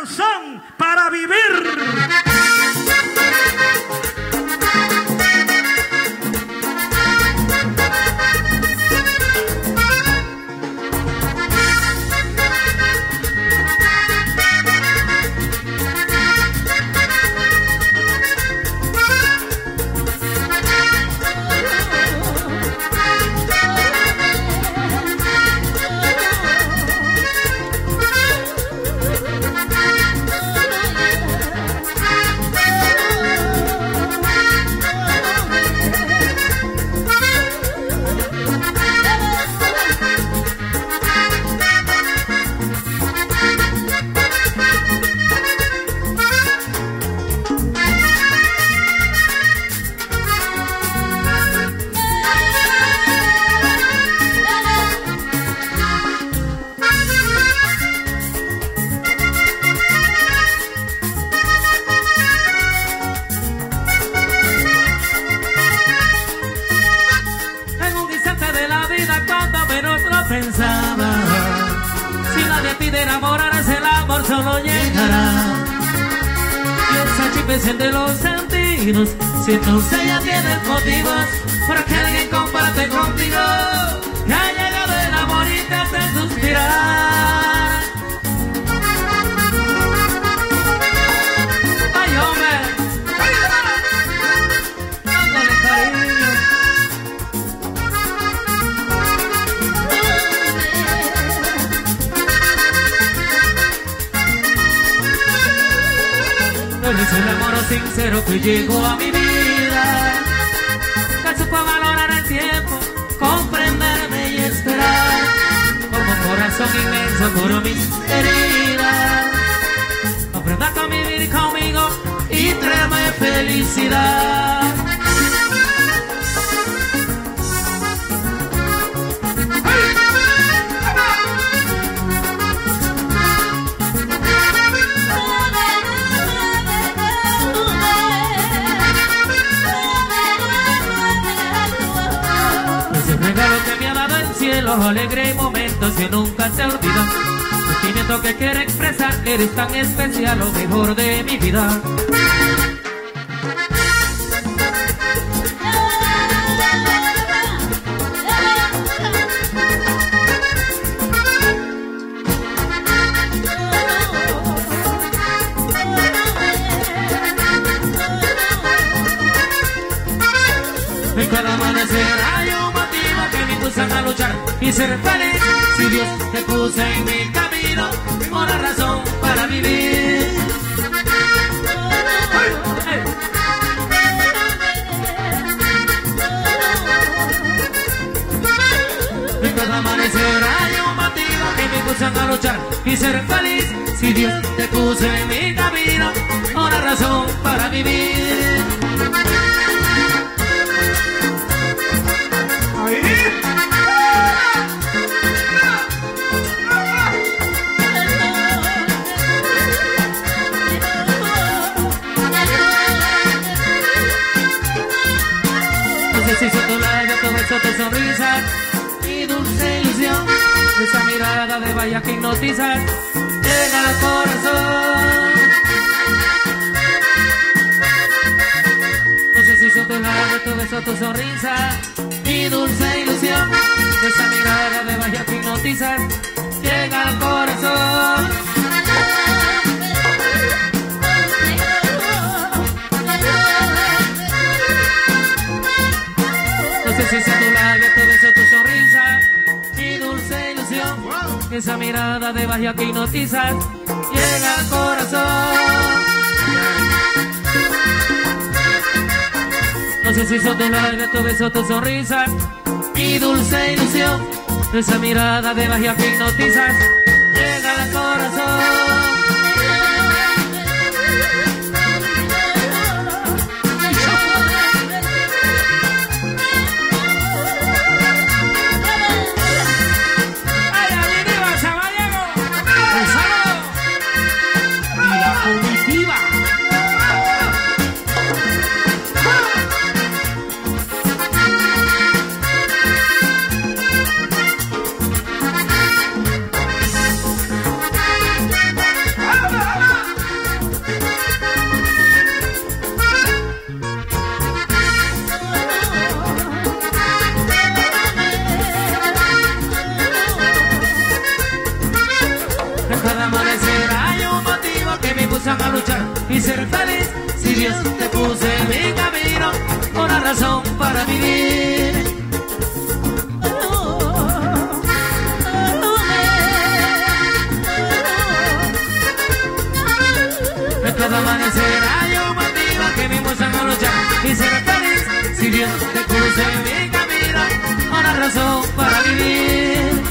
corazón para vivir. Pensaba, si nadie a ti de enamorarse, el amor solo llegará. Piensa y enciende los sentidos, si entonces ya tienes motivos para que alguien comparte contigo. Ya ha llegado el amor y te hace suspirar. Ay, hombre, dándole cariño. Es el amor sincero que llegó a mi vida, que supo valorar el tiempo, comprenderme y esperar. Como un corazón inmenso curó mis heridas. Aprenda a convivir conmigo y tráeme felicidad. Los alegres momentos que nunca se olvidan. El sentimiento que quiero expresar, eres tan especial, lo mejor de mi vida. En cada amanecer hay un motivo que me impulsan a luchar y ser feliz. Si Dios te puso en mi camino, una razón para vivir. En cada amanecer hay un motivo que me impulsan a luchar y ser feliz. Si Dios te puso en mi camino, una razón para vivir. Si son tu labio, tu beso, tu sonrisa y dulce ilusión, esa mirada de vaya que hipnotiza, llega al corazón. No sé si son tu labio, tu beso, tu sonrisa y dulce ilusión, esa mirada de vaya que hipnotiza, llega al corazón. Si es tu labio, tu beso, tu sonrisa y dulce ilusión, esa mirada de magia que hipnotiza, llega al corazón. No sé si son tu labio, tu beso, tu sonrisa y dulce ilusión, esa mirada de magia que hipnotiza, llega al corazón. Cada amanecer hay un motivo que me impulsan a luchar y ser feliz. Si Dios te puso en mi camino, una razón para vivir. Cada amanecer hay un motivo que me impulsan a luchar y ser feliz. Si Dios te puso en mi camino, una razón para vivir.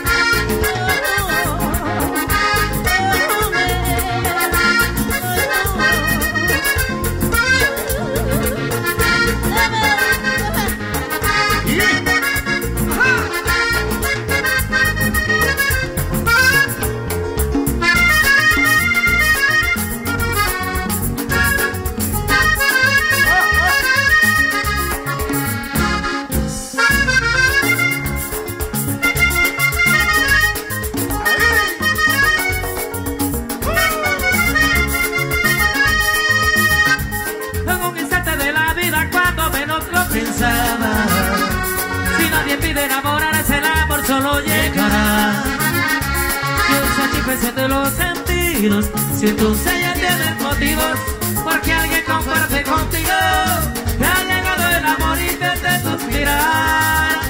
Si nadie pide enamorarse, el amor solo llegará. Piensa, chifes de los sentidos, si tú ya tienes motivos, porque alguien comparte contigo, te ha llegado el amor y te hace suspirar.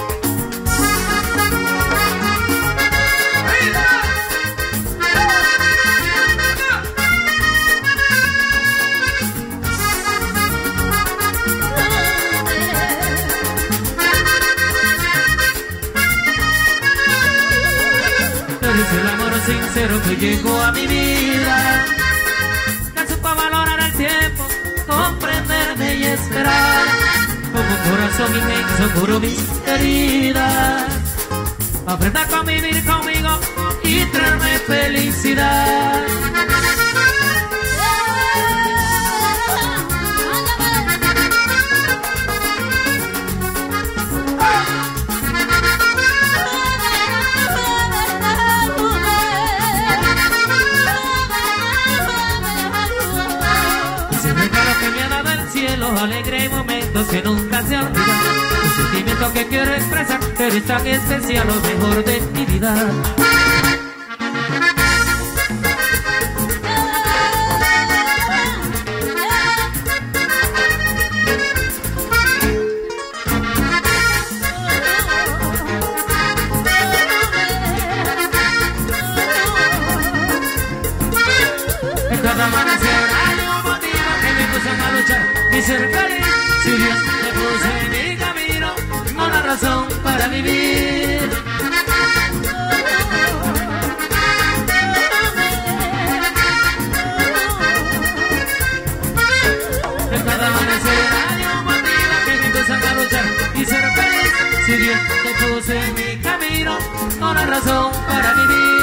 Es el amor sincero que llegó a mi vida, que supo valorar el tiempo, comprenderme y esperar. Como un corazón inmenso curó mis heridas, aprenda a convivir conmigo y traerme felicidad. Alegre momentos que nunca se olvidan, un sentimiento que quiero expresar, eres tan especial, lo mejor de mi vida. En cada amanecer hay un motivo que me puso a luchar y ser feliz. Si Dios te puso en mi camino, una razón para vivir. En cada amanecer hay un motivo que me puso a luchar y ser feliz. Si Dios te puso en mi camino, una razón para vivir.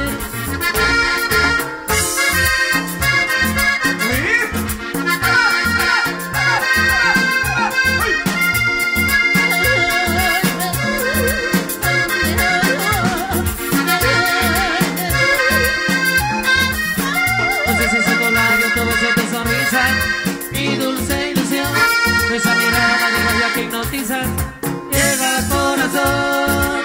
Mi dulce ilusión, esa mirada de magia que hipnotiza, llega al corazón.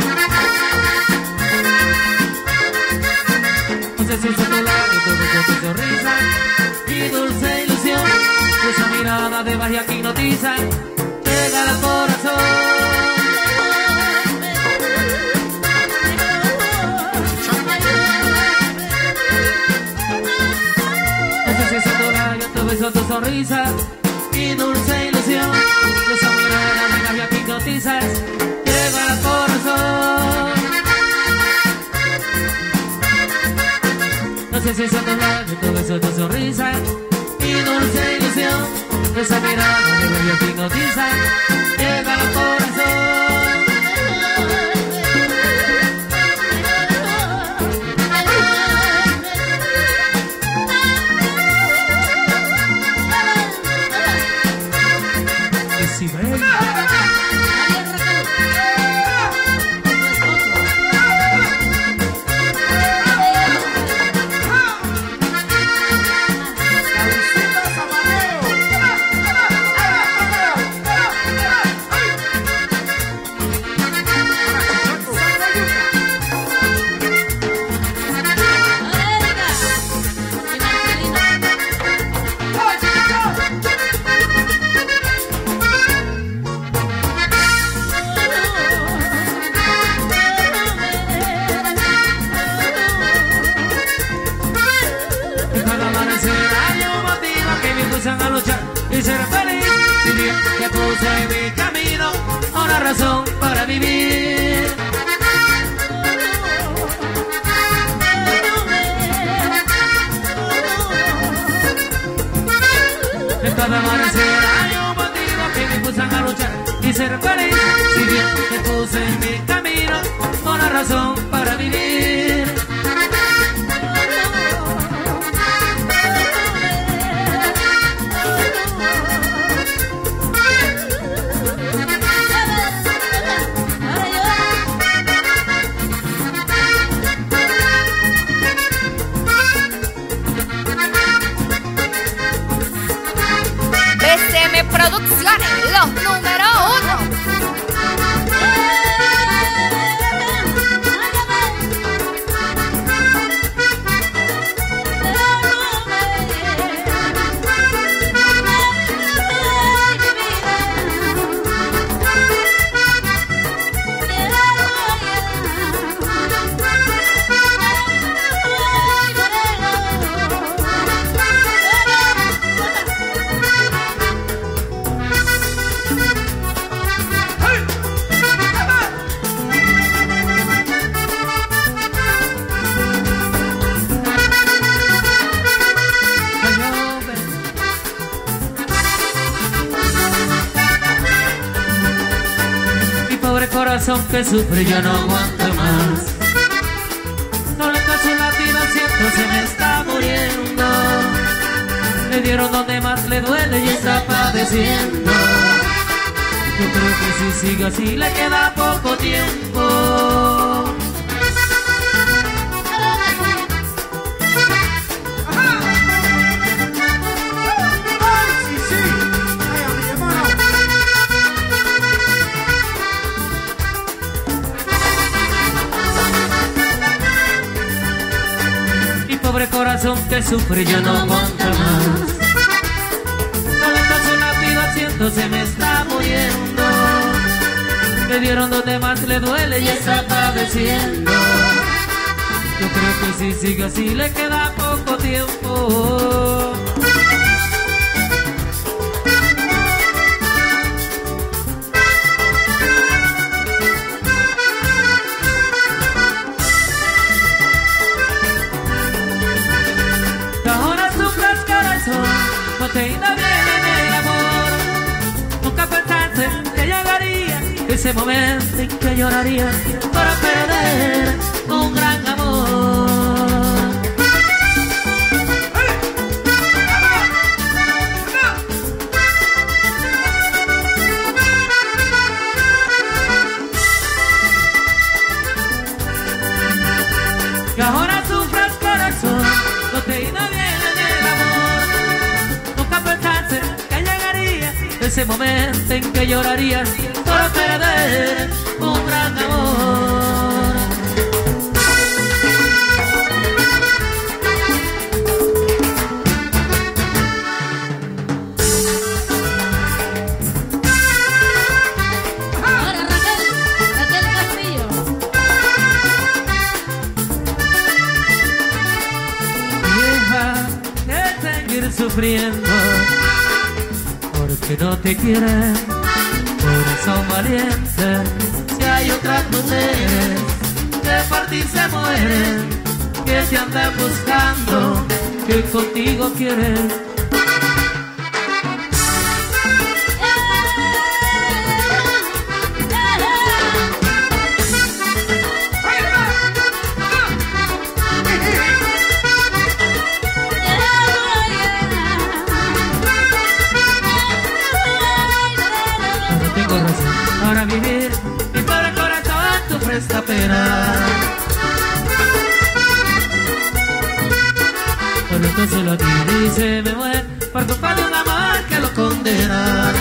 No sé si es tu labio, tu beso, tu sonrisa, mi dulce ilusión, esa mirada de magia que hipnotiza, llega al corazón. Tu sonrisa, mi dulce ilusión, esa mirada de magia que hipnotizas, llega al corazón. No sé si son tus labios, tu beso, tu sonrisa, mi dulce ilusión, esa mirada de magia que hipnotizas, llega al corazón. impulsan a luchar y ser feliz. Si bien que puse en mi camino una razón para vivir. En cada amanecer hay un motivo que me impulsan a luchar y ser feliz. Si bien que puse en mi camino una razón para vivir. Producciones, los número 1. Corazón que sufre ya no aguanta más. No le caso un latido, siento se me está muriendo. Le dieron donde más le duele y está padeciendo. Yo creo que si sigue así le queda poco tiempo. Pobre corazón que sufre ya no aguanta más. No le caso un latido, siento se me está muriendo. Le dieron donde más le duele y está padeciendo. Yo creo que si sigue así le queda poco tiempo. No te iba bien en el amor. Nunca pensaste que llegaría ese momento en que lloraría para perder un gran amor. Que ahora sufras corazón, no te iba bien. Ese momento en que llorarías por perder un gran amor. Ahora Raquel Castillo. Vieja, que seguir sufriendo que no te quieren, corazón valiente. Si hay otras mujeres que por ti se mueren, que te andan buscando, que contigo quieren. Para vivir, mi pobre corazón sufre esta pena. Por esto solo a ti dice me muere por culpa de un amor que lo condena.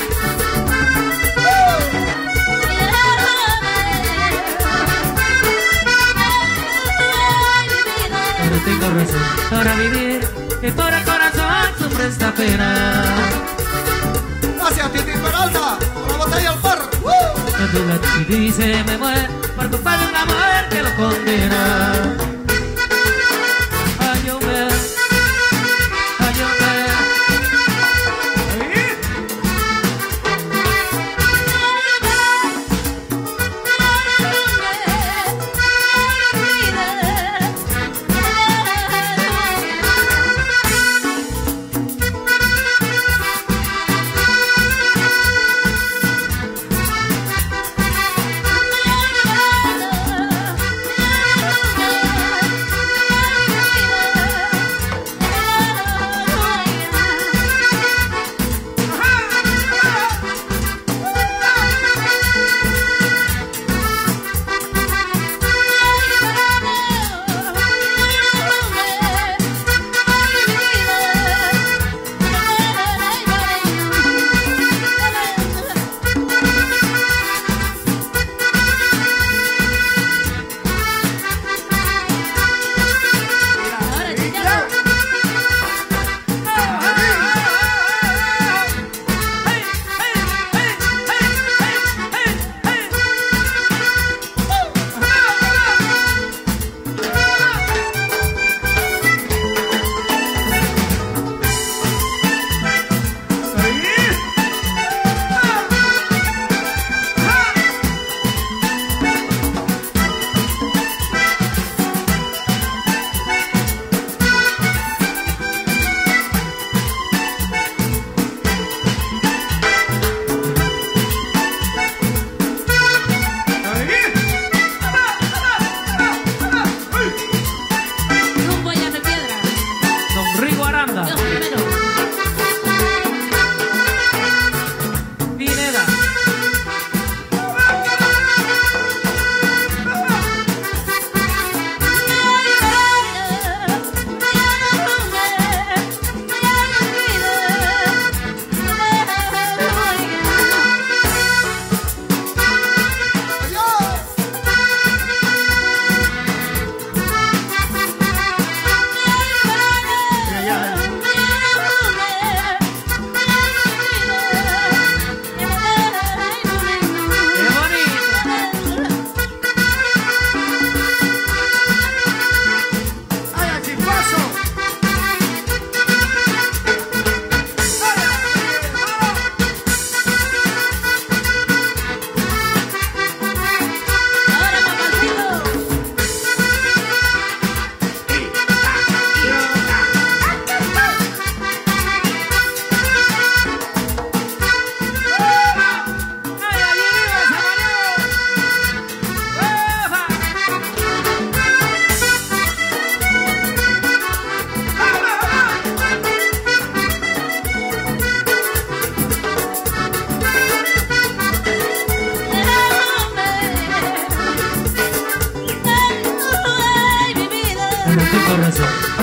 Ahora tengo razón para vivir, mi pobre corazón sufre esta pena. Gracias, Titi Peralta, por la botella al par. Y dice me muere por culpa de un amor que lo condena. Ayúdame, ayúdame.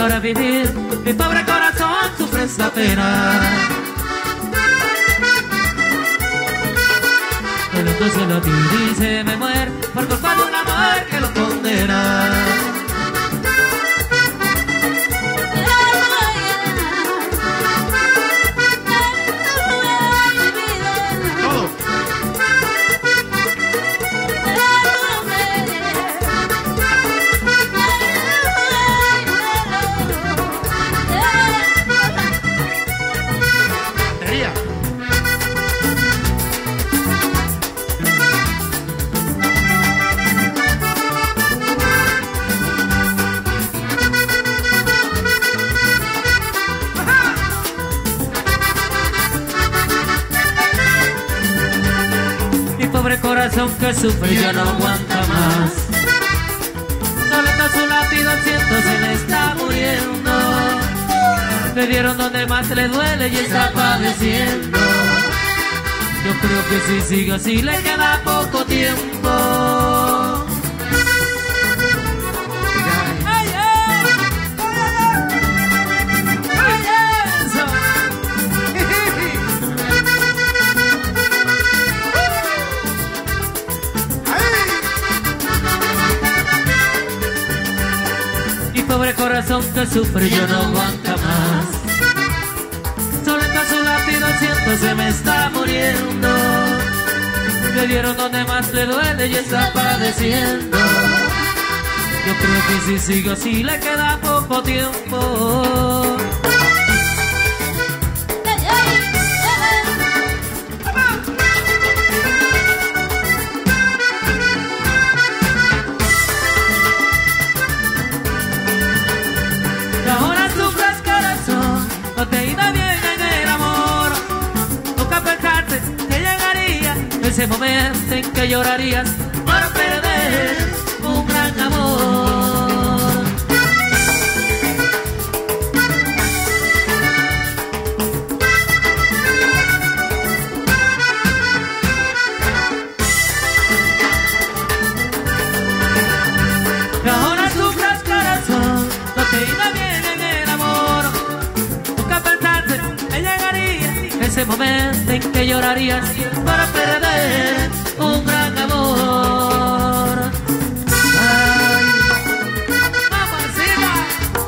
para vivir. Mi pobre corazón sufre esta pena. Pero entonces lo viví y se me muere por culpa de un amor que lo condena. Corazón que sufre ya no aguanta más. Solo está su latido, siento se le está muriendo. Le dieron donde más le duele y está padeciendo. Yo creo que si sigue así le queda poco tiempo. Pobre corazón que sufre ya no aguanta más. Solo está su latido, siento se me está muriendo. Le dieron donde más le duele y está padeciendo. Yo creo que si sigo así le queda poco tiempo. No te iba bien en el amor. Nunca pensaste que llegaría ese momento en que llorarías por perder un gran amor. Y ahora sufras corazón, no te iba bien en el amor. Ese momento en que llorarías para perder un gran amor. Ay, mamacita.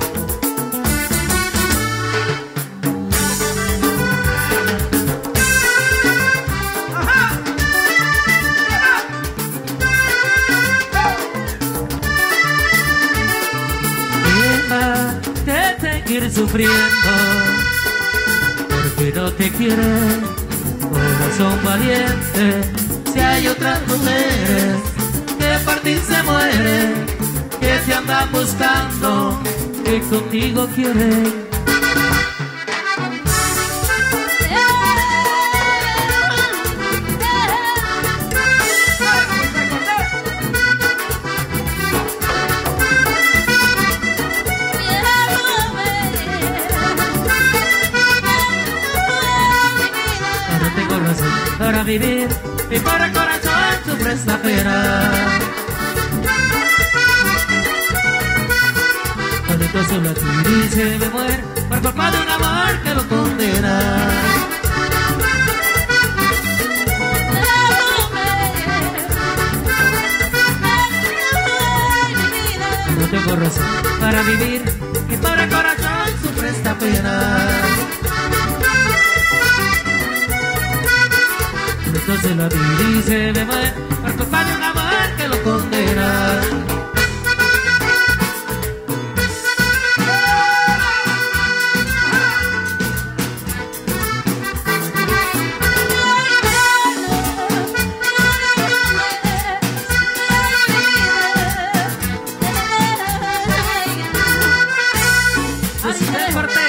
Deja de seguir sufriendo porque no te quiere, corazón valiente. Si hay otras mujeres que por ti se mueren, que te andan buscando, que contigo quieren. Para vivir, mi pobre corazón sufre esta pena. Cuando entonces la tira y se me muere por culpa de un amor que lo condena. No tengo razón para vivir, mi pobre corazón sufre esta pena. Entonces la vida y se me muere por culpa de un amor que lo condena. Así de fuerte.